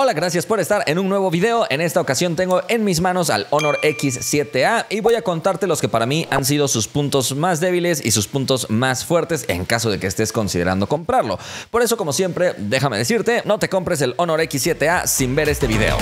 Hola, gracias por estar en un nuevo video. En esta ocasión tengo en mis manos al Honor X7A y voy a contarte los que para mí han sido sus puntos más débiles y sus puntos más fuertes en caso de que estés considerando comprarlo. Por eso, como siempre, déjame decirte, no te compres el Honor X7A sin ver este video.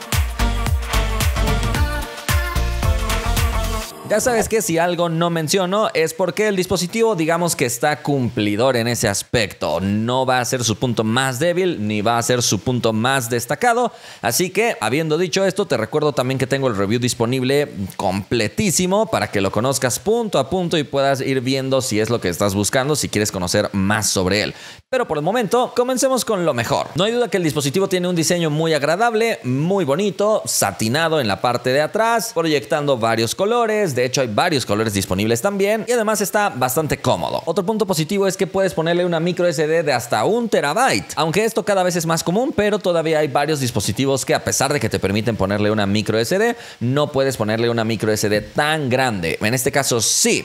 Ya sabes que si algo no menciono es porque el dispositivo, digamos que está cumplidor en ese aspecto. No va a ser su punto más débil ni va a ser su punto más destacado. Así que, habiendo dicho esto, te recuerdo también que tengo el review disponible completísimo para que lo conozcas punto a punto y puedas ir viendo si es lo que estás buscando, si quieres conocer más sobre él. Pero por el momento, comencemos con lo mejor. No hay duda que el dispositivo tiene un diseño muy agradable, muy bonito, satinado en la parte de atrás, proyectando varios colores. De hecho, hay varios colores disponibles también y además está bastante cómodo. Otro punto positivo es que puedes ponerle una micro SD de hasta 1 terabyte. Aunque esto cada vez es más común, pero todavía hay varios dispositivos que, a pesar de que te permiten ponerle una micro SD, no puedes ponerle una micro SD tan grande. En este caso, sí.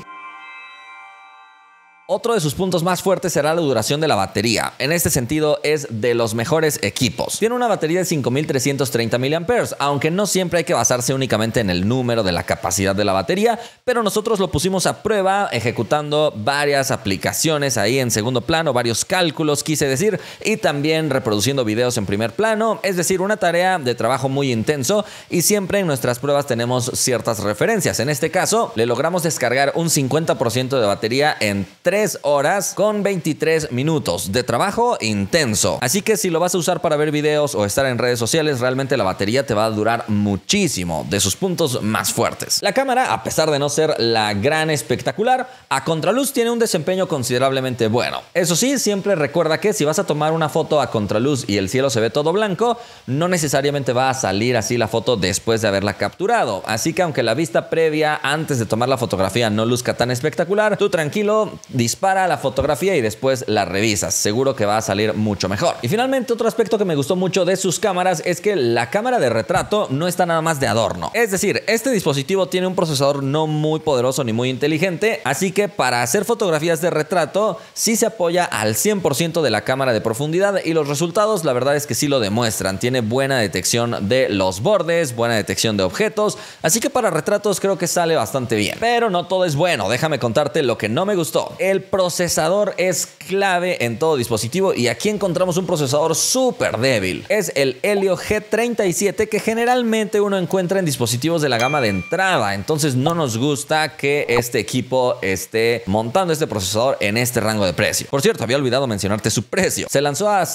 Otro de sus puntos más fuertes será la duración de la batería. En este sentido es de los mejores equipos. Tiene una batería de 5330 mAh, aunque no siempre hay que basarse únicamente en el número de la capacidad de la batería, pero nosotros lo pusimos a prueba ejecutando varias aplicaciones ahí en segundo plano, varios cálculos quise decir, y también reproduciendo videos en primer plano, es decir, una tarea de trabajo muy intenso y siempre en nuestras pruebas tenemos ciertas referencias. En este caso, le logramos descargar un 50% de batería en 3 horas con 23 minutos de trabajo intenso. Así que si lo vas a usar para ver videos o estar en redes sociales, realmente la batería te va a durar muchísimo, de sus puntos más fuertes. La cámara, a pesar de no ser la gran espectacular, a contraluz tiene un desempeño considerablemente bueno. Eso sí, siempre recuerda que si vas a tomar una foto a contraluz y el cielo se ve todo blanco, no necesariamente va a salir así la foto después de haberla capturado. Así que aunque la vista previa antes de tomar la fotografía no luzca tan espectacular, tú tranquilo, dispara la fotografía y después la revisas. Seguro que va a salir mucho mejor. Y finalmente, otro aspecto que me gustó mucho de sus cámaras es que la cámara de retrato no está nada más de adorno. Es decir, este dispositivo tiene un procesador no muy poderoso ni muy inteligente, así que para hacer fotografías de retrato sí se apoya al 100% de la cámara de profundidad y los resultados la verdad es que sí lo demuestran. Tiene buena detección de los bordes, buena detección de objetos, así que para retratos creo que sale bastante bien. Pero no todo es bueno, déjame contarte lo que no me gustó. El procesador es clave en todo dispositivo y aquí encontramos un procesador súper débil. Es el Helio G37 que generalmente uno encuentra en dispositivos de la gama de entrada. Entonces no nos gusta que este equipo esté montando este procesador en este rango de precio. Por cierto, había olvidado mencionarte su precio. Se lanzó a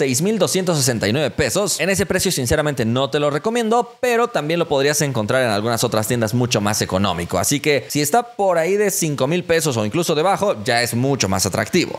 6,269 pesos. En ese precio sinceramente no te lo recomiendo, pero también lo podrías encontrar en algunas otras tiendas mucho más económico. Así que si está por ahí de 5,000 pesos o incluso debajo, ya es mucho más atractivo.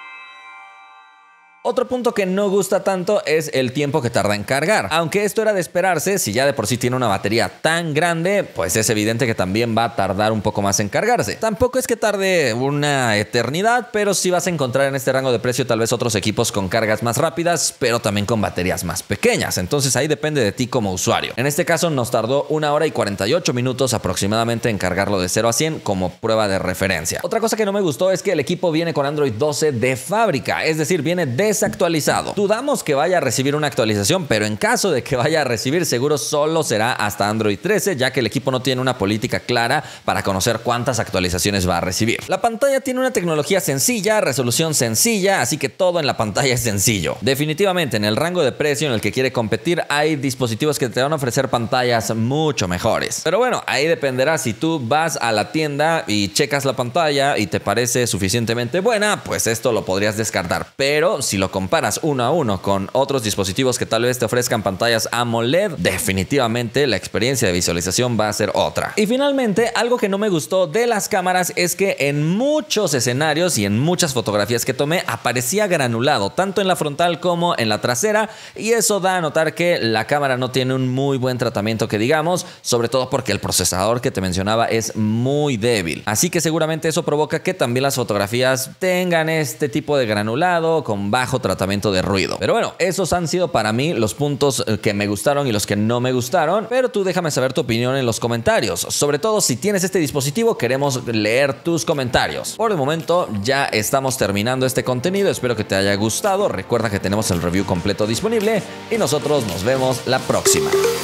Otro punto que no gusta tanto es el tiempo que tarda en cargar. Aunque esto era de esperarse, si ya de por sí tiene una batería tan grande, pues es evidente que también va a tardar un poco más en cargarse. Tampoco es que tarde una eternidad, pero sí vas a encontrar en este rango de precio tal vez otros equipos con cargas más rápidas, pero también con baterías más pequeñas. Entonces ahí depende de ti como usuario. En este caso nos tardó 1 hora y 48 minutos aproximadamente en cargarlo de 0 a 100 como prueba de referencia. Otra cosa que no me gustó es que el equipo viene con Android 12 de fábrica, es decir, viene desactualizado. Dudamos que vaya a recibir una actualización, pero en caso de que vaya a recibir, seguro solo será hasta Android 13, ya que el equipo no tiene una política clara para conocer cuántas actualizaciones va a recibir. La pantalla tiene una tecnología sencilla, resolución sencilla, así que todo en la pantalla es sencillo. Definitivamente, en el rango de precio en el que quiere competir, hay dispositivos que te van a ofrecer pantallas mucho mejores. Pero bueno, ahí dependerá. Si tú vas a la tienda y checas la pantalla y te parece suficientemente buena, pues esto lo podrías descartar. Pero si lo comparas uno a uno con otros dispositivos que tal vez te ofrezcan pantallas AMOLED, definitivamente la experiencia de visualización va a ser otra. Y finalmente, algo que no me gustó de las cámaras es que en muchos escenarios y en muchas fotografías que tomé aparecía granulado, tanto en la frontal como en la trasera, y eso da a notar que la cámara no tiene un muy buen tratamiento que digamos, sobre todo porque el procesador que te mencionaba es muy débil. Así que seguramente eso provoca que también las fotografías tengan este tipo de granulado con bajo bajo tratamiento de ruido. Pero bueno, esos han sido para mí los puntos que me gustaron y los que no me gustaron, pero tú déjame saber tu opinión en los comentarios. Sobre todo si tienes este dispositivo, queremos leer tus comentarios. Por el momento ya estamos terminando este contenido, espero que te haya gustado. Recuerda que tenemos el review completo disponible y nosotros nos vemos la próxima.